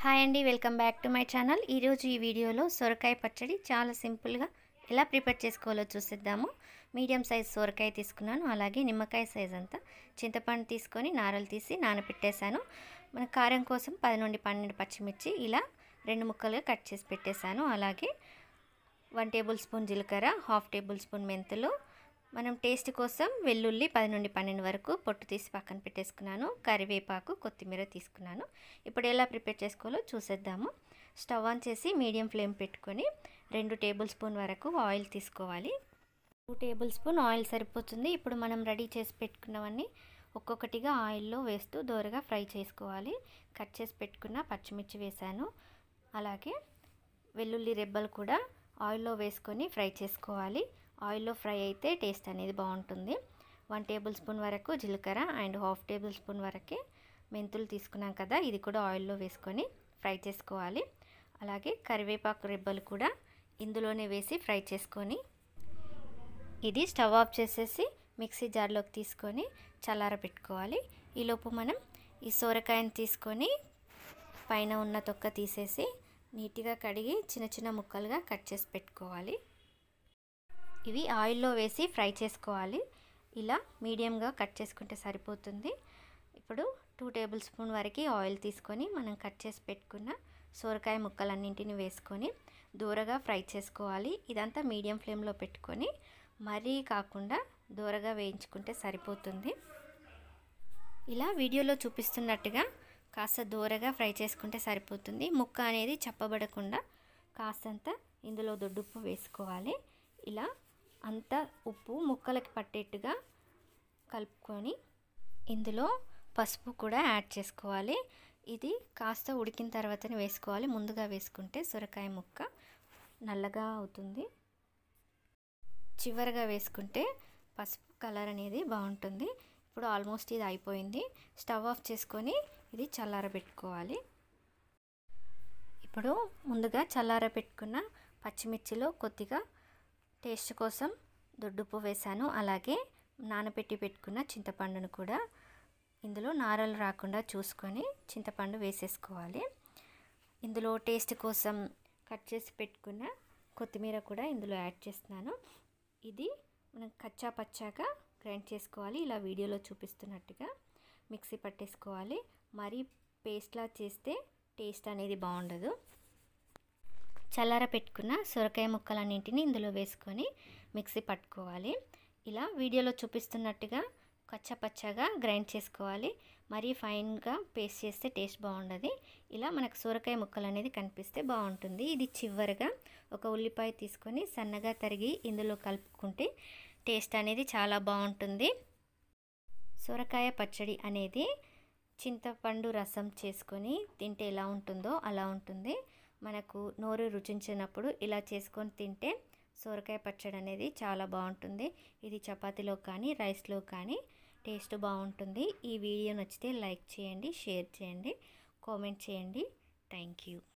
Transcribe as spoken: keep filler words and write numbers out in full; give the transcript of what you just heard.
Hi అండి, welcome back to my channel. ఈరోజు ఈ వీడియోలో సొరకాయ పచ్చడి చాలా సింపుల్గా ఎలా ప్రిపేర్ చేసుకోవాలో చూసిద్దాము. మీడియం సైజ్ సొరకాయ తీసుకున్నాను, అలాగే నిమ్మకాయ సైజ్ అంతా చింతపండు తీసుకొని నారలు తీసి నానబెట్టేశాను. మన కారం కోసం పది నుండి పన్నెండు పచ్చిమిర్చి ఇలా రెండు ముక్కలుగా కట్ చేసి పెట్టేశాను. అలాగే వన్ టేబుల్ స్పూన్ జీలకర్ర, హాఫ్ టేబుల్ స్పూన్ మెంతులు, మనం టేస్ట్ కోసం వెల్లుల్లి పది నుండి పన్నెండు వరకు పొట్టు తీసి పక్కన పెట్టేసుకున్నాను. కరివేపాకు, కొత్తిమీర తీసుకున్నాను. ఇప్పుడు ఎలా ప్రిపేర్ చేసుకోవాలో చూసేద్దాము. స్టవ్ ఆన్ చేసి మీడియం ఫ్లేమ్ పెట్టుకొని రెండు టేబుల్ స్పూన్ వరకు ఆయిల్ తీసుకోవాలి. టూ టేబుల్ స్పూన్ ఆయిల్ సరిపోతుంది. ఇప్పుడు మనం రెడీ చేసి పెట్టుకున్నవన్నీ ఒక్కొక్కటిగా ఆయిల్లో వేస్తూ దోరగా ఫ్రై చేసుకోవాలి. కట్ చేసి పెట్టుకున్న పచ్చిమిర్చి వేసాను, అలాగే వెల్లుల్లి రెబ్బలు కూడా ఆయిల్లో వేసుకొని ఫ్రై చేసుకోవాలి. ఆయిల్లో ఫ్రై అయితే టేస్ట్ అనేది బాగుంటుంది. వన్ టేబుల్ స్పూన్ వరకు జీలకర్ర అండ్ హాఫ్ టేబుల్ స్పూన్ వరకే మెంతులు తీసుకున్నాం కదా, ఇది కూడా ఆయిల్లో వేసుకొని ఫ్రై చేసుకోవాలి. అలాగే కరివేపాకు రెబ్బలు కూడా ఇందులోనే వేసి ఫ్రై చేసుకొని ఇది స్టవ్ ఆఫ్ చేసేసి మిక్సీ జార్లోకి తీసుకొని చల్లారబెట్టుకోవాలి. ఈలోపు మనం ఈ సొరకాయని తీసుకొని పైన ఉన్న తొక్క తీసేసి నీట్గా కడిగి చిన్న చిన్న ముక్కలుగా కట్ చేసి పెట్టుకోవాలి. ఇవి ఆయిల్లో వేసి ఫ్రై చేసుకోవాలి. ఇలా మీడియంగా కట్ చేసుకుంటే సరిపోతుంది. ఇప్పుడు టూ టేబుల్ స్పూన్ వరకు ఆయిల్ తీసుకొని మనం కట్ చేసి పెట్టుకున్న సొరకాయ ముక్కలన్నింటిని వేసుకొని దూరగా ఫ్రై చేసుకోవాలి. ఇదంతా మీడియం ఫ్లేమ్లో పెట్టుకొని మరీ కాకుండా దూరగా వేయించుకుంటే సరిపోతుంది. ఇలా వీడియోలో చూపిస్తున్నట్టుగా కాస్త దూరగా ఫ్రై చేసుకుంటే సరిపోతుంది. ముక్క అనేది చప్పబడకుండా కాస్తంత ఇందులో దొడ్డుప్పు వేసుకోవాలి. ఇలా అంతా ఉప్పు ముక్కలకి పట్టేట్టుగా కలుపుకొని ఇందులో పసుపు కూడా యాడ్ చేసుకోవాలి. ఇది కాస్త ఉడికిన తర్వాతనే వేసుకోవాలి. ముందుగా వేసుకుంటే సొరకాయ ముక్క నల్లగా అవుతుంది. చివరగా వేసుకుంటే పసుపు కలర్ అనేది బాగుంటుంది. ఇప్పుడు ఆల్మోస్ట్ ఇది అయిపోయింది. స్టవ్ ఆఫ్ చేసుకొని ఇది చల్లారబెట్టుకోవాలి. ఇప్పుడు ముందుగా చల్లారబెట్టుకున్న పచ్చిమిర్చిలో కొద్దిగా టేస్ట్ కోసం దొడ్డుప్పు వేసాను. అలాగే నానబెట్టి పెట్టుకున్న చింతపండును కూడా ఇందులో నారలు రాకుండా చూసుకొని చింతపండు వేసేసుకోవాలి. ఇందులో టేస్ట్ కోసం కట్ చేసి పెట్టుకున్న కొత్తిమీర కూడా ఇందులో యాడ్ చేస్తున్నాను. ఇది మనం కచ్చా పచ్చాగా గ్రైండ్ చేసుకోవాలి. ఇలా వీడియోలో చూపిస్తున్నట్టుగా మిక్సీ పట్టేసుకోవాలి. మరీ పేస్ట్లా చేస్తే టేస్ట్ అనేది బాగుండదు. చల్లార పెట్టుకున్న సొరకాయ ముక్కలన్నింటినీ ఇందులో వేసుకొని మిక్సీ పట్టుకోవాలి. ఇలా వీడియోలో చూపిస్తున్నట్టుగా కచ్చపచ్చగా గ్రైండ్ చేసుకోవాలి. మరీ ఫైన్గా పేస్ట్ చేస్తే టేస్ట్ బాగుండదు. ఇలా మనకు సొరకాయ ముక్కలు అనేది కనిపిస్తే బాగుంటుంది. ఇది చివరిగా ఒక ఉల్లిపాయ తీసుకొని సన్నగా తరిగి ఇందులో కలుపుకుంటే టేస్ట్ అనేది చాలా బాగుంటుంది. సొరకాయ పచ్చడి అనేది చింతపండు రసం చేసుకొని తింటే ఎలా ఉంటుందో అలా ఉంటుంది. మనకు నోరు రుచించినప్పుడు ఇలా చేసుకొని తింటే సొరకాయ పచ్చడి అనేది చాలా బాగుంటుంది. ఇది చపాతీలో కానీ రైస్లో కానీ టేస్ట్ బాగుంటుంది. ఈ వీడియో నచ్చితే లైక్ చేయండి, షేర్ చేయండి, కామెంట్ చేయండి. Thank you.